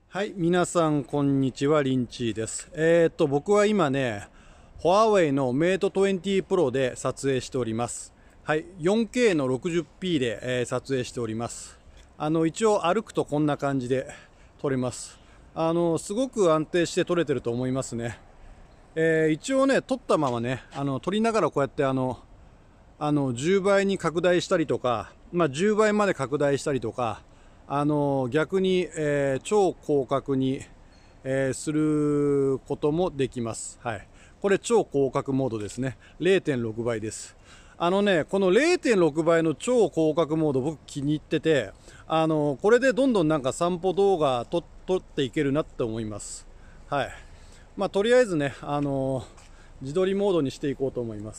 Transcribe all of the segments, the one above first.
はい、皆さんこんにちは、リンチーです。僕は今ね、ファーウェイのメイト20 Pro で撮影しております。はい、4K の 60p で、撮影しております。一応歩くとこんな感じで撮れます。すごく安定して撮れてると思いますね。一応ね、撮ったままね、撮りながらこうやって10倍に拡大したりとか、10倍まで拡大したりとか、逆に、超広角に、することもできます。はい。これ超広角モードですね。0.6 倍です。この0.6 倍の超広角モード僕気に入ってて、これでどんどんなんか散歩動画撮っていけるなって思います。はい。とりあえずね、自撮りモードにしていこうと思います。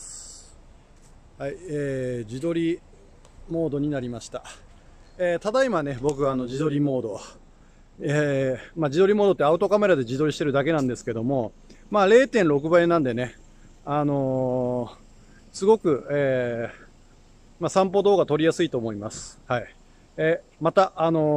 はい、自撮りモードになりました。ただいまね、僕は自撮りモード、自撮りモードってアウトカメラで自撮りしてるだけなんですけども、0.6 倍なんでね、すごく、散歩動画撮りやすいと思います。はい。また、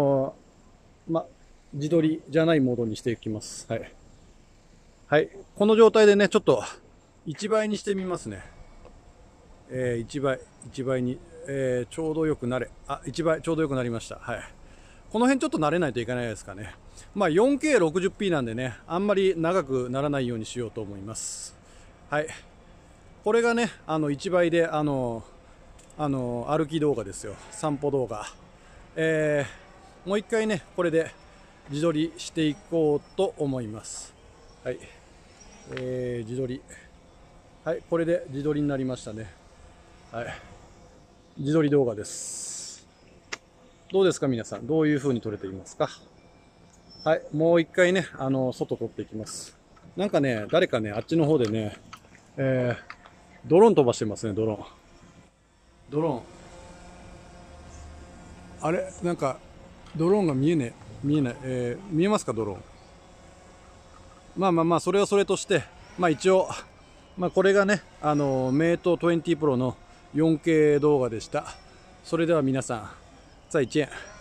自撮りじゃないモードにしていきます。はい。はい。この状態でね、ちょっと、1倍にしてみますね。1倍に、ちょうどよくなれ。1倍、ちょうどよくなりました。はい。この辺ちょっと慣れないといけないですかね。4K60p なんでね、あんまり長くならないようにしようと思います。はい。これがね、1倍で、歩き動画ですよ。散歩動画。もう一回ね、これで自撮りしていこうと思います。はい。自撮り。はい、これで自撮りになりましたね。はい。自撮り動画です。どうですか皆さん。どういう風に撮れていますか？はい。もう一回ね、外撮っていきます。なんかね、誰かね、あっちの方でね、ドローン飛ばしてますね、ドローン。ドローン。あれなんか、ドローンが見えねえ。見えない。見えますか、ドローン。それはそれとして、一応、これがね、メイト20 Pro の 4K 動画でした。それでは皆さん、再见。